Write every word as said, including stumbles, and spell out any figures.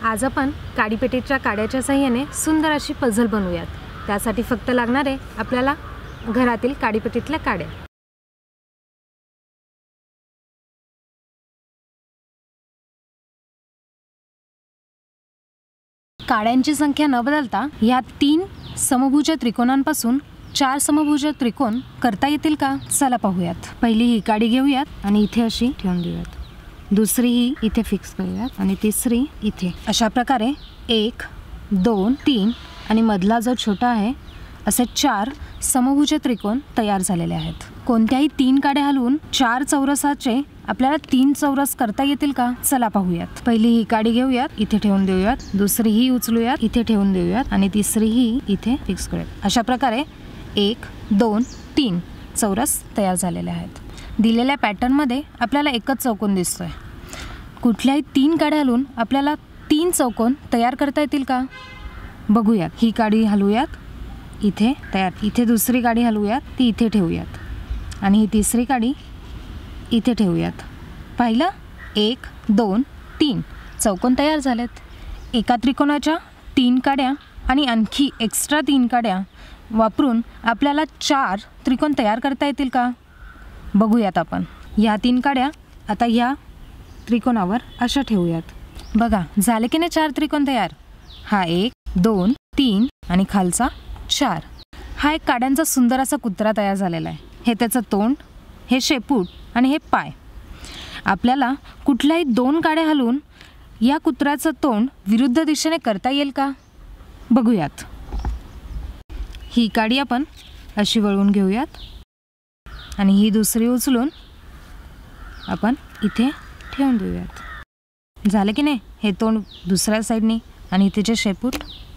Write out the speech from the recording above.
आज आपण काडीपेटीच्या काड्याच्या सहाय्याने सुंदर अशी पझल बनवूयात। त्यासाठी फक्त लागणार आहे आपल्याला घरातील काडीपेटीतल्या काड्या। काड्यांची संख्या न बदलता या तीन समभुज त्रिकोणांपासून चार समभुज त्रिकोण करता येतील का? चला पाहूयात। पहिली ही काडी घेऊयात आणि इथे अशी ठेवून देऊयात। दुसरी ही इथे फिक्स करूयात आणि तिसरी इथे। अशा प्रकारे एक दोन तीन आणि मधला जो छोटा आहे असे चार समभुज त्रिकोण तयार झालेले आहेत। कोणत्याही तीन काड्या हलवून चार चौरसाचे आपल्याला तीन चौरस करता येतील का? चला पाहूयात। पहिली ही काडी घेऊयात, इथे ठेवून देऊयात। दुसरी ही उचलूयात, इथे ठेवून देऊयात आणि तिसरी ही इथे फिक्स करूयात। अशा प्रकारे एक दोन तीन चौरस तयार झालेले आहेत। दिलेल्या पॅटर्न मध्ये आपल्याला एकच चौकोन दिसतोय। कुठल्याही तीन काड्या हलवून आपल्याला तीन चौकोन तयार करता येतील का? बघूयात। ही काडी हलवूयात, इथे तयार। इथे दुसरी काडी हलवूयात, ती इथे ठेवूयात आणि ही तिसरी काडी इथे ठेवूयात। पाहिलं? एक दोन तीन चौकोन तयार झालेत। एका त्रिकोणाच्या तीन काड्या आणि आणखी एक्स्ट्रा तीन काड्या वापरून आपल्याला चार त्रिकोण तयार करता येतील का? बघूयात आपण। या तीन काड्या आता या त्रिकोणावर अशा ठेवूयात। बघा, झाले की नाही चार त्रिकोण तयार। हा एक दोन तीन आणि खालचा चार। हा एक काड्यांचा सुंदर असा कुत्रा तयार झालेला आहे। हे त्याचं तोंड, हे शेपूट आणि हे पाय। आपल्याला कुठल्याही दोन काड्या हलवून या कुत्र्याचं तोंड विरुद्ध दिशेने करता येईल का? बघूयात। ही काडी आपण अशी वळवून घेऊयात आणि ही दुसरी उचलून आपण इथे ठेवून देऊयात। झाले की नाही? हे तोंड दुसऱ्या साईडने आणि इथे जे शेपूट